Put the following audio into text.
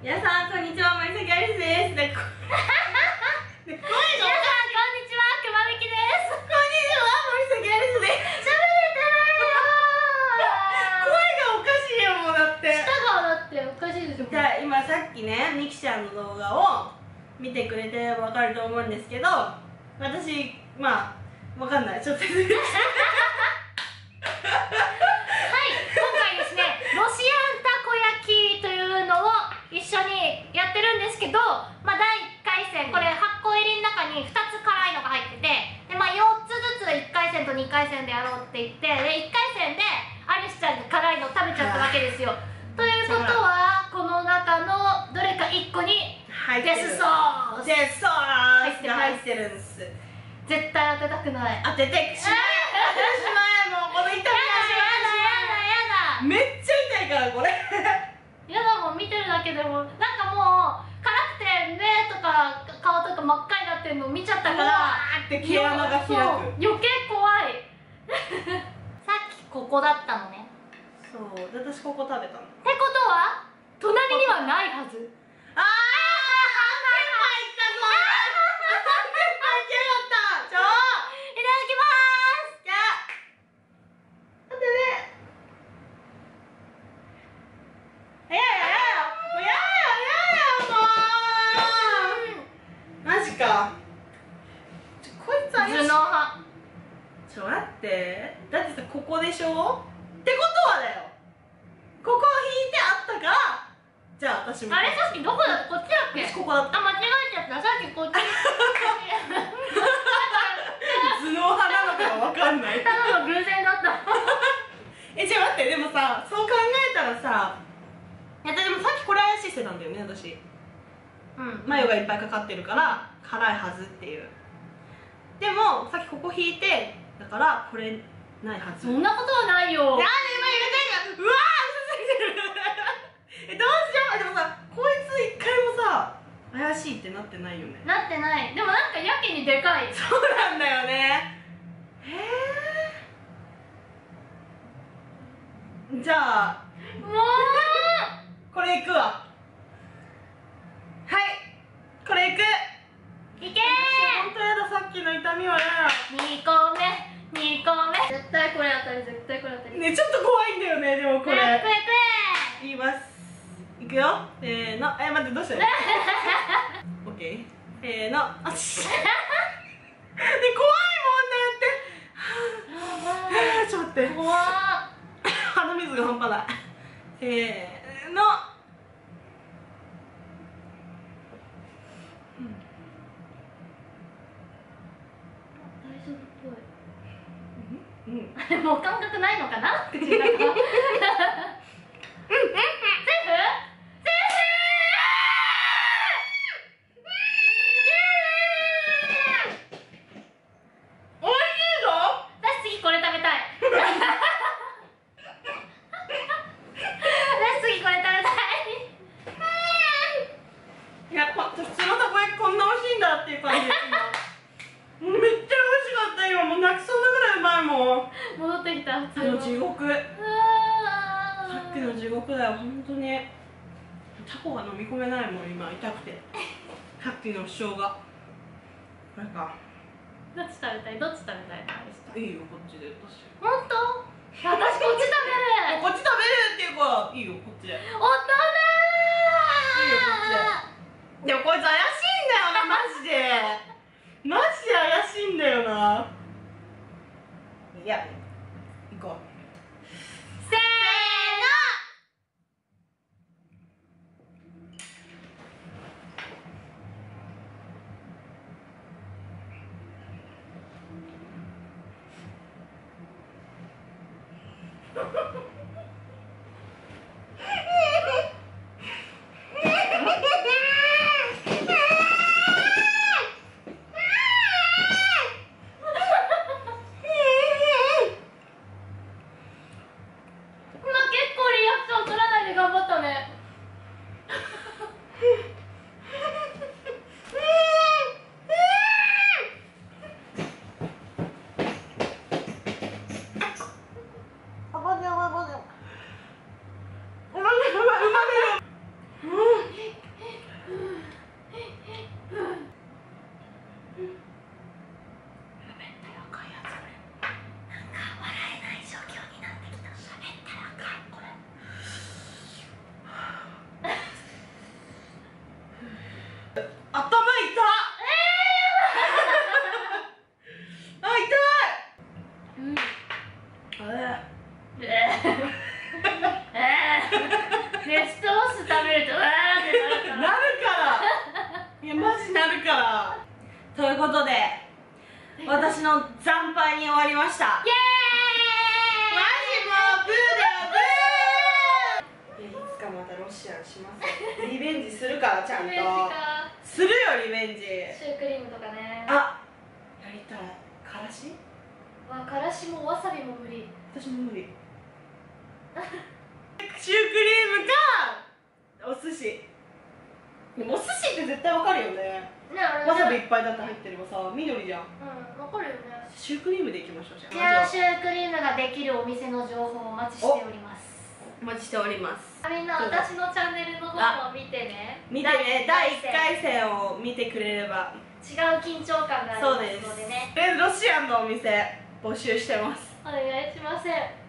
皆さんこんにちは、森崎アリスです。声が皆さんこんにちは、くまみきです。こんにちは、森崎アリスです。喋れてないよ。声がおかしいよ、もうだって。 舌がだっておかしいでしょ。 じゃあ今さっきね、みきちゃんの動画を見てくれてわかると思うんですけど、私まあわかんない、ちょっと説明して。 今回ですね、ロシアンたこ焼きというのを一緒にやってるんですけど、第1回戦、これ8個入りの中に2つ辛いのが入ってて、で、4つずつ1回戦と2回戦でやろうって言って、で1回戦でアリスちゃんが辛いの食べちゃったわけですよ。ということは、この中のどれか1個にデスソース入ってるんです。 絶対当てたくない。 当ててしまえ、もうこの痛みはしまえ。めっちゃ痛いからこれ。 やだもん、見てるだけでもなんかもう辛くて目とか顔とか真っ赤になってるの見ちゃったから、 って毛穴が開く。 余計怖い。さっきここだったのね。 そうで、私ここ食べたの。 ってことは隣にはないはず。 ああ、入ったぞ。いただきます。じゃあ待ってね。マジか。こいつ怪しい。 頭脳派。 ちょ待って、だってさ、ここでしょってことはだよ、ここを引いてあったから、じゃあ私もあれ、さっきどこだった？こっちだっけ？ ここだった。 あ、間違えちゃった。さっきこっち。 頭脳派なのかわかんない。 ただの偶然だった。 じゃあ待って、でもさ、そう考えたらさ、でもさっきこれ怪しいしてたんだよね、私。マヨがいっぱいかかってるから辛いはずっていう。でもさっきここ引いてだからこれないはず。 そんなことはないよ。 なんで今入れてんの。うわー、嘘ついてる。どうしよう。でもさ、こいつ一回もさ怪しいってなってないよね。 なってない。でもなんかやけにでかい。 そうなんだよね。じゃあもうこれいくわ。はい、これいく。 いけ本当やだ、さっきの痛みはやだ。 2個目、2個目。絶対これ当たり、絶対これ当たり。 ね、ちょっと怖いんだよね、でもこれ。 早く言います。いくよ。せーの。待って、どうしたらいい？オッケー。せーの。あっし。で、怖いもんだって。ちょっと待って。 怖っ。 鼻水が半端ない。せーの。 大丈夫っぽうん。 い。もう感覚ないのかな？口の中。セーフ？セーフ？ おいしいぞ。 私次これ食べたい。私次これ食べたい。 いや、普通のたこ焼きこんな美味しいんだっていう感じです。今めっちゃ美味しかった。今もう泣きそうなぐらいうまいもん。 戻ってきた。普通の地獄。さっきの地獄だよ、本当に。タコが飲み込めないもん、今痛くて。さっきの主張が。これか。 どっち食べたい？どっち食べたい？ いいよ、こっちで。どうしよう。 本当？私こっち食べる。 こっち食べるっていうか、いいよ、こっちで。いいよ、 おったこっちで。でもこいつ怪しいんだよな、マジで。マジで怪しいんだよな。いや、行こう。 せーの。 るとうわーってなるからなるからいやマジなるからということで私の惨敗に終わりました。 イエマジもうブーだよブー。いやいつかまたロシアンしますよ。リベンジするからちゃんとリベンジかするよリベンジ。 シュークリームとかね。 あやりたい。からしからしもわさびも無理。 私も無理シュークリームかお寿司。でもお寿司って絶対わかるよね。 ね、あれわさびいっぱいだって入ってればさ緑じゃん。 うん、わかるよね。 シュークリームでいきましょう。 じゃあシュークリームができるお店の情報をお待ちしております。 お待ちしております。 みんな私のチャンネルの方を見てね。 見てね、第1回戦を見てくれれば違う緊張感がありますのでね。 ロシアンのお店募集してます。 お願いします。